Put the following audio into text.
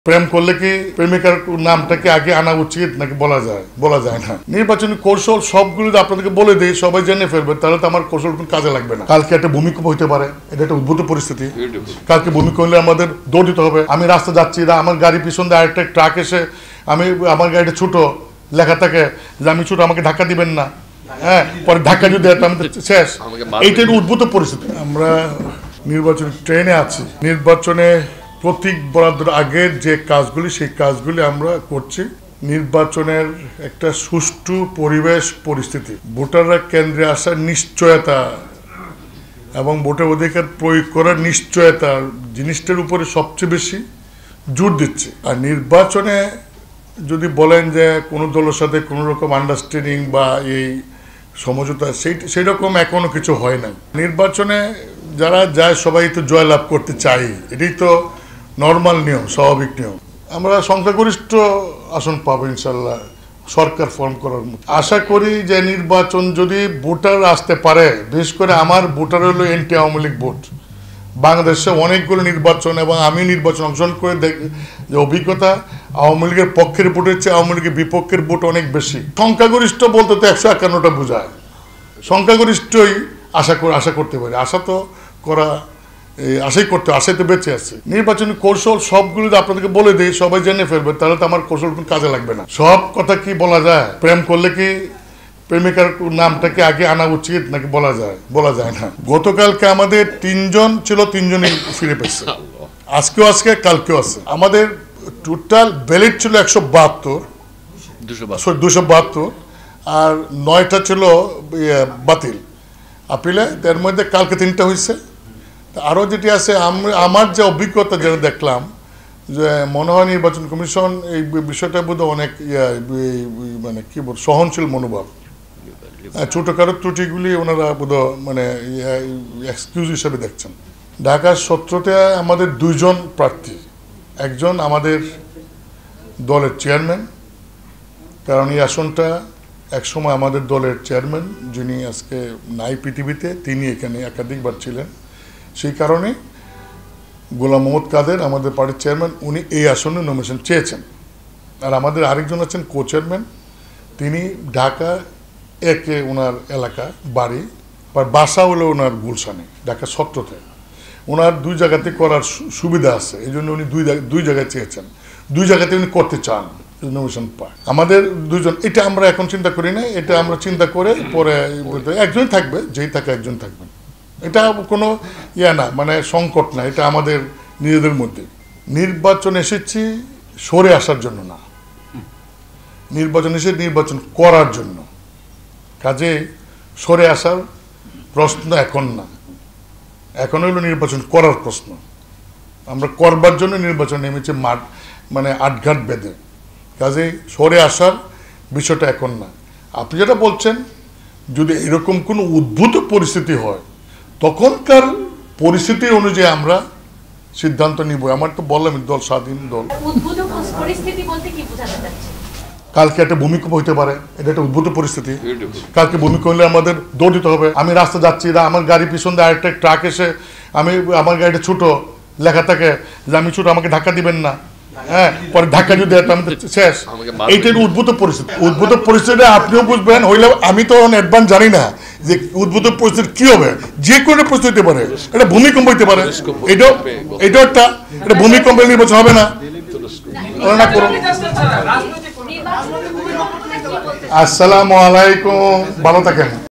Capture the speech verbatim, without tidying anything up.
প্রেম করলে কি প্রেমিকার নামটাকে আগে আনা উচিত নাকি বলা যায় বলা যায় না। নির্বাচনী কৌশল সবগুলো আপনাদেরকে বলে দিই, সবাই জেনে ফেলবে, তাহলে তো আমার কৌশল কোনো কাজে লাগবে না। কালকে একটা ভূমিকম্প হইতে পারে, এটা একটা উদ্ভূত পরিস্থিতি। কালকে ভূমিকম্প হলে আমাদের দৌড় দিতে হবে। আমি রাস্তা যাচ্ছি, আমার গাড়ি পিছন দিয়ে আরেকটা ট্রাক এসে আমি আমার গাড়িটা ছোট লেখা থাকে যে আমি ছোট, আমাকে ধাক্কা দিবেন না, হ্যাঁ, পরে ধাক্কা যদি আমি শেষ। এইটাই উদ্ভূত পরিস্থিতি। আমরা নির্বাচনী ট্রেনে আছি। নির্বাচনে প্রতীক বরাদ্দের আগের যে কাজগুলি, সেই কাজগুলি আমরা করছি। নির্বাচনের একটা সুষ্ঠু পরিবেশ পরিস্থিতি, ভোটাররা কেন্দ্রে আসার নিশ্চয়তা এবং ভোটের অধিকার প্রয়োগ করার নিশ্চয়তা জিনিসটার উপরে সবচেয়ে বেশি জোর দিচ্ছে। আর নির্বাচনে যদি বলেন যে কোনো দলের সাথে কোনো রকম আন্ডারস্ট্যান্ডিং বা এই সমঝোতা, সেই সেই রকম এখনো কিছু হয় নাই। নির্বাচনে যারা যায় সবাই তো জয়লাভ করতে চাই, এটাই তো নর্মাল নিয়ম, স্বাভাবিক নিয়ম। আমরা সংখ্যাগরিষ্ঠ আসন পাবো ইনশাল্লাহ সরকার ফর্ম করার মতো। আশা করি যে নির্বাচন যদি ভোটার আসতে পারে, বিশেষ করে আমার ভোটার হলো এন্টি আওয়ামী লীগ ভোট। বাংলাদেশে অনেকগুলো নির্বাচন এবং আমি নির্বাচন অংশগ্রহণ করে দেখি যে অভিজ্ঞতা আওয়ামী লীগের পক্ষের ভোটের চেয়ে আওয়ামী লীগের বিপক্ষের ভোট অনেক বেশি। সংখ্যাগরিষ্ঠ বলতে তো একশো একান্নটা বোঝায়, সংখ্যাগরিষ্ঠই আশা করে আশা করতে পারি। আশা তো করা আশাই করতে আশাই তো বেঁচে আছে। নির্বাচনী কৌশল সবগুলো আপনাদেরকে বলে দিই, সবাই জেনে ফেলবে, তাহলে তো আমার কৌশল কোনো কাজে লাগবে না। সব কথা কি বলা যায়? প্রেম করলে কি প্রেমিকার নামটাকে আগে আনা উচিত নাকি বলা যায় বলা যায় না। গতকালকে আমাদের তিনজন ছিল, তিনজনই ফিরে পেয়েছে। আজকেও আজকে কালকেও আছে। আমাদের টোটাল ব্যালেট ছিল একশো বাহাত্তর দুশো বাহাত্তর আর নয়টা ছিল বাতিল আপিলে। এর মধ্যে কালকে তিনটা হয়েছে। আরও যেটি আছে, আমার যে অভিজ্ঞতা যেটা দেখলাম, যে মনে হয় নির্বাচন কমিশন এই বিষয়টা বোধহয় অনেক মানে কি বল সহনশীল মনোভাব, ছোটোখাটো ত্রুটিগুলি ওনারা বোধহয় মানে এক্সকিউজ হিসেবে দেখছেন। ঢাকার সত্রতে আমাদের দুইজন প্রার্থী, একজন আমাদের দলের চেয়ারম্যান, কারণ এই আসনটা একসময় আমাদের দলের চেয়ারম্যান যিনি আজকে নাই পৃথিবীতে, তিনি এখানে একাধিকবার ছিলেন। সেই কারণে গোলাম মোহাম্মদ কাদের আমাদের পার্টির চেয়ারম্যান, উনি এই আসনে নমিনেশন চেয়েছেন। আর আমাদের আরেকজন আছেন কো চেয়ারম্যান, তিনি ঢাকা একে ওনার এলাকা বাড়ি, বা বাসা হলো ওনার গুলশানে, ঢাকা সত্রতে। ওনার দুই জায়গাতে করার সুবিধা আছে, এই জন্য উনি দুই দুই জায়গায় চেয়েছেন, দুই জায়গাতে উনি করতে চান, নমিনেশন পায়। আমাদের দুজন, এটা আমরা এখন চিন্তা করি না, এটা আমরা চিন্তা করে পরে একজন থাকবে, যেই থাকে একজন থাকবেন, এটা কোনো ইয়া না, মানে সংকট না, এটা আমাদের নিজেদের মধ্যে। নির্বাচন এসেছি সরে আসার জন্য না, নির্বাচন এসে নির্বাচন করার জন্য। কাজে সরে আসার প্রশ্ন এখন না, এখন হলো নির্বাচন করার প্রশ্ন। আমরা করবার জন্য নির্বাচন নেমেছে মাঠ, মানে আটঘাট বেঁধে। কাজে সরে আসার বিষয়টা এখন না। আপনি যেটা বলছেন, যদি এরকম কোনো উদ্ভূত পরিস্থিতি হয়, তখনকার পরিস্থিতি অনুযায়ী আমরা সিদ্ধান্ত নিব। আমার তো বললাম দল স্বাধীন দল। কালকে একটা ভূমিকম্প হইতে পারে, এটা একটা উদ্ভূত পরিস্থিতি। কালকে ভূমিকম্প হলে আমাদের দৌড় দিতে হবে। আমি রাস্তা যাচ্ছি, আমার গাড়ি পিছন দিয়ে আরেকটা ট্রাক এসে আমি আমার গাড়িটা ছোট লেখা থাকে যে আমি ছোট, আমাকে ধাক্কা দিবেন না, হ্যাঁ, পরে ধাক্কা যদি আমি শেষ। এইটাই উদ্ভূত পরিস্থিতি। উদ্ভূত পরিস্থিতি আপনিও বুঝবেন, হইলে আমি তো অ্যাডভান্স জানি না যে উদ্ভূত পরিস্থিতি কি হবে। যে কোনো পরিস্থিতি হতে পারে, এটা ভূমিকম্প হইতে পারে, এটাও এটাও একটা এটা ভূমিকম্পের নির্বাচন হবে না। আসসালামু আলাইকুম, ভালো থাকেন।